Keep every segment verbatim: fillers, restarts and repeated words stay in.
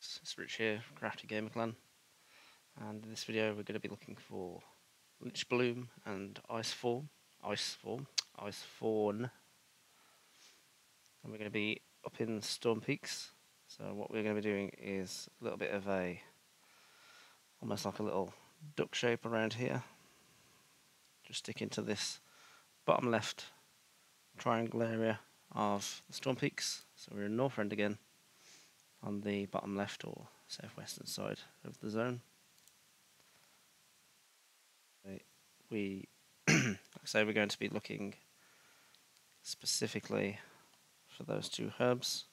It's Rich here, Crafty Gamer Clan, and in this video we're going to be looking for Lichbloom and Icethorn, Icethorn, Icethorn, and we're going to be up in Storm Peaks. So what we're going to be doing is a little bit of a, almost like a little duck shape around here. Just stick into this bottom left triangle area of the Storm Peaks. So we're in North End again, on the bottom left or southwestern side of the zone. We, like I say, we're going to be looking specifically for those two herbs.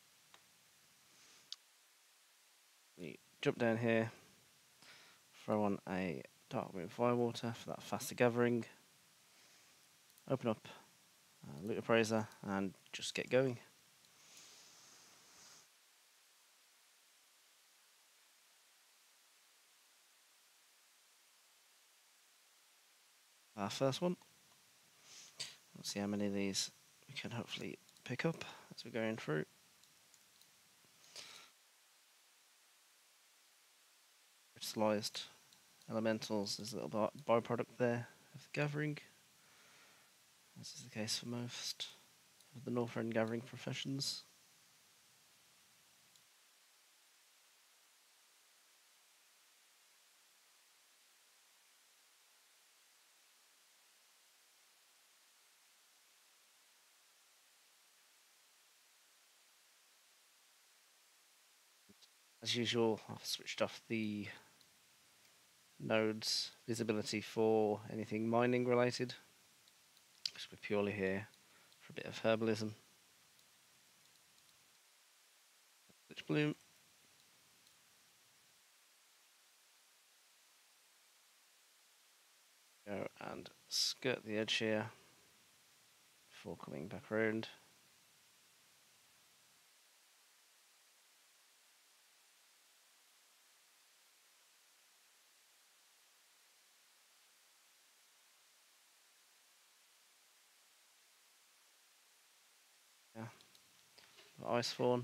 We jump down here, throw on a dark root firewater for that faster gathering, open up a loot appraiser and just get going. Our first one. Let's see how many of these we can hopefully pick up as we're going through. Crystallized elementals, there's a little byproduct there of the gathering, as is the case for most of the North End gathering professions. As usual, I've switched off the nodes visibility for anything mining related, because we're purely here for a bit of herbalism. Lichbloom. Go and skirt the edge here before coming back around. Yeah, Icethorn.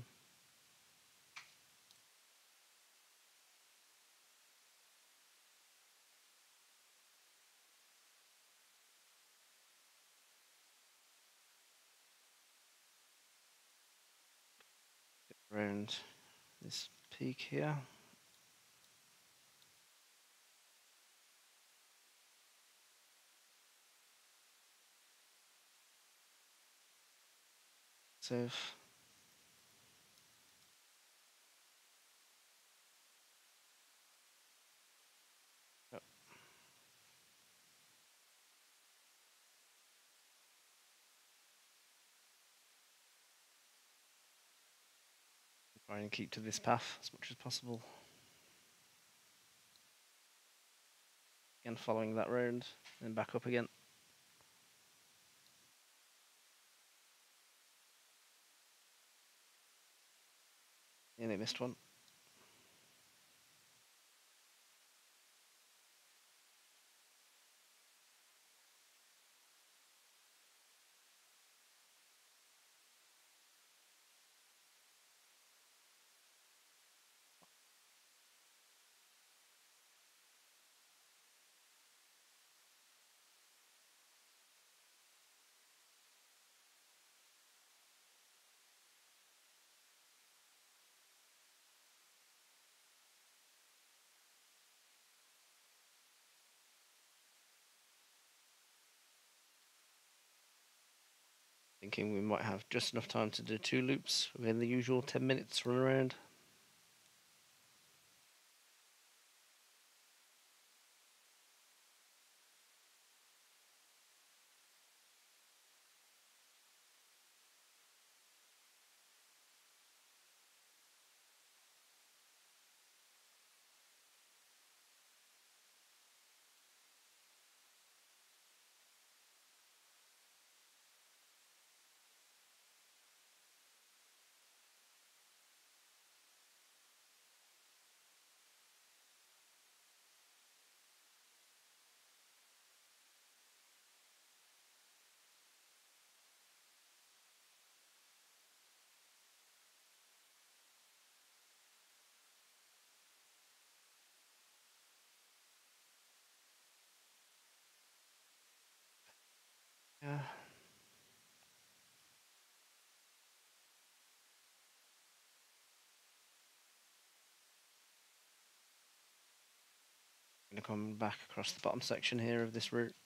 Around this peak here. Save. Yep. Try and keep to this path as much as possible. Again, following that round, then back up again. Nearly missed one. Thinking we might have just enough time to do two loops within the usual ten minutes run around. coming back across the bottom section here of this route.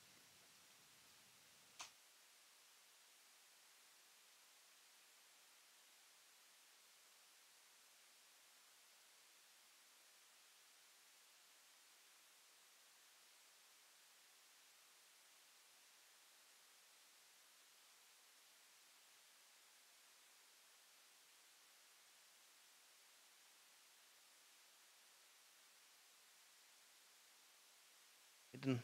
Hidden.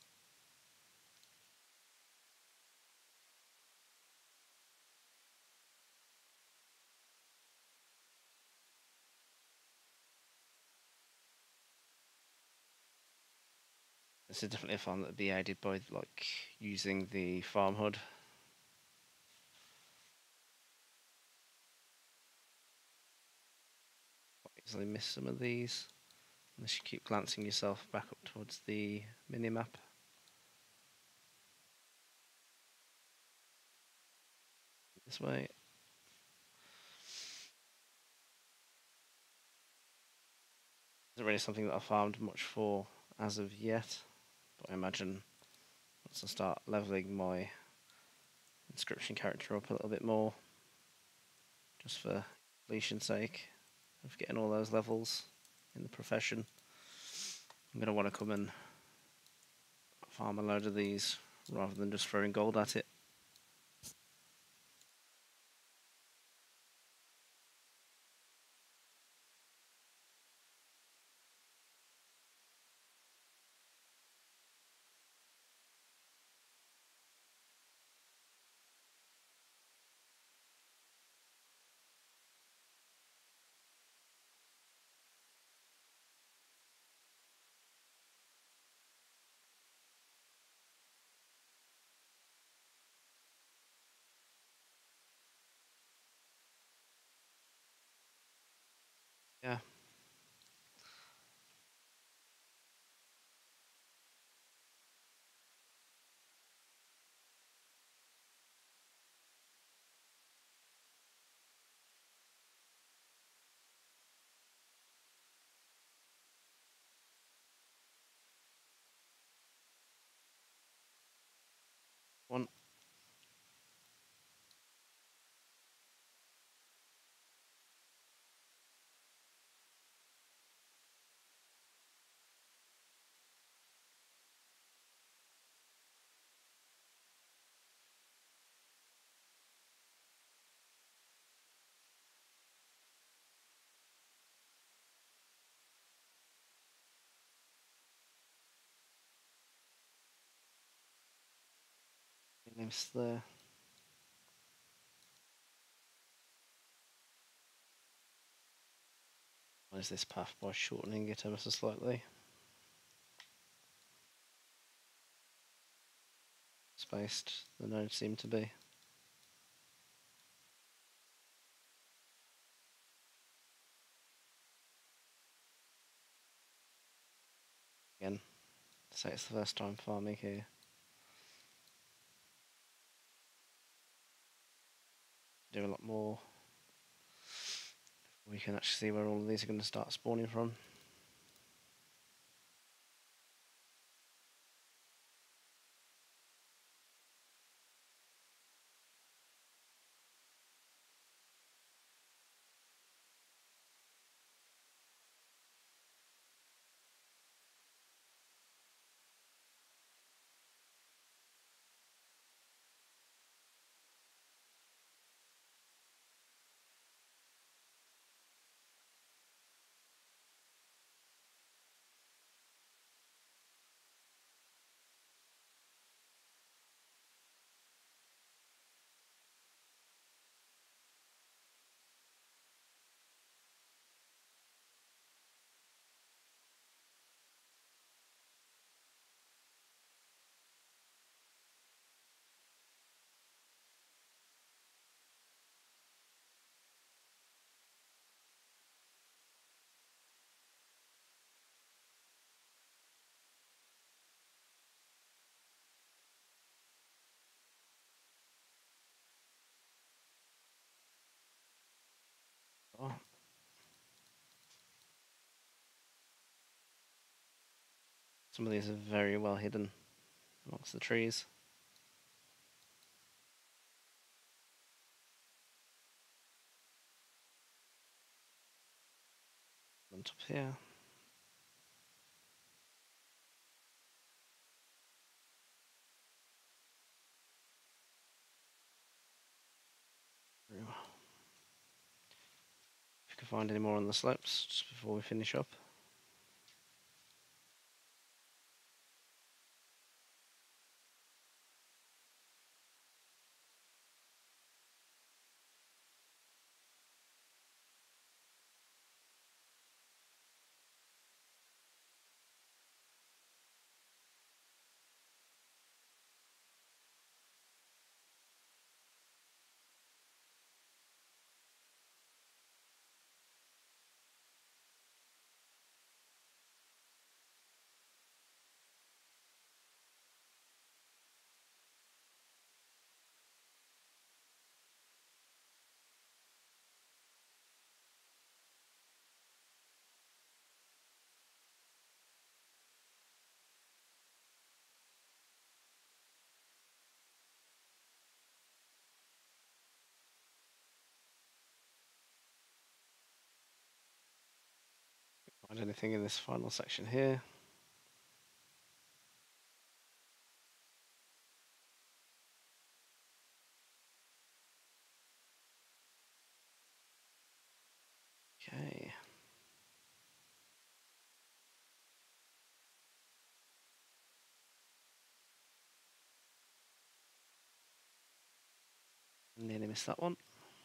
This is definitely a farm that would be aided by like using the farm H U D. Quite easily miss some of these unless you keep glancing yourself back up towards the mini-map. This way. Isn't really something that I farmed much for as of yet, but I imagine once I start leveling my inscription character up a little bit more, just for completion's sake of getting all those levels in the profession, I'm going to want to come and farm a load of these rather than just throwing gold at it. Yeah. One. Name's there. What is this path by shortening it ever so slightly? Spaced, the nodes seem to be. Again, say it's the first time farming here. Do a lot more. We can actually see where all of these are going to start spawning from. Some of these are very well hidden amongst the trees. On top here. If you can find any more on the slopes just before we finish up. Find anything in this final section here. Okay. Nearly missed that one.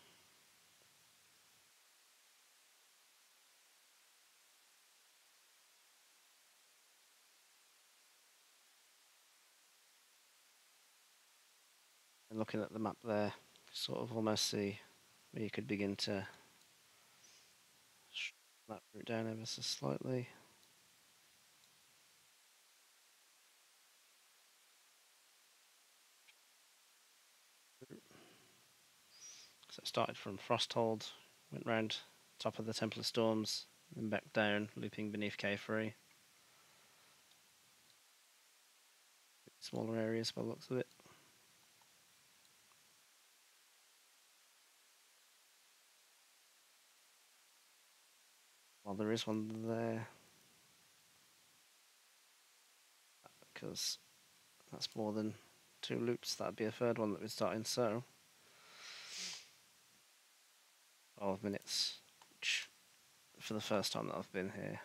And looking at the map there, sort of almost see where you could begin to that route down ever so slightly. So it started from Frosthold, went round top of the Temple of Storms, then back down, looping beneath K three. Smaller areas by the looks of it. Well, there is one there, because that's more than two loops. That'd be a third one that we're starting. So twelve minutes, which for the first time that I've been here,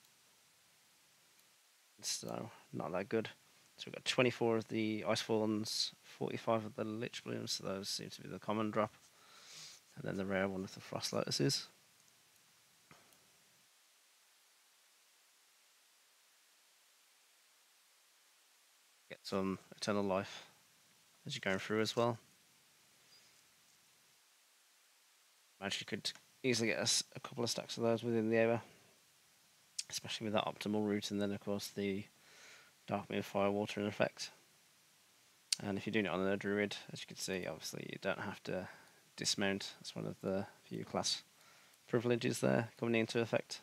so not that good. So we've got twenty-four of the Icethorns, forty-five of the Lichblooms, so those seem to be the common drop, and then the rare one of the Frost Lotuses. Get some Eternal Life as you're going through as well. Imagine you could easily get a, a couple of stacks of those within the hour, especially with that optimal route, and then of course the Dark Moon Fire Water effect. And if you're doing it on a druid, as you can see, obviously you don't have to dismount. That's one of the few class privileges there coming into effect.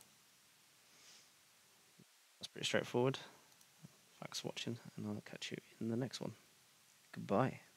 That's pretty straightforward. Thanks for watching, and I'll catch you in the next one. Goodbye.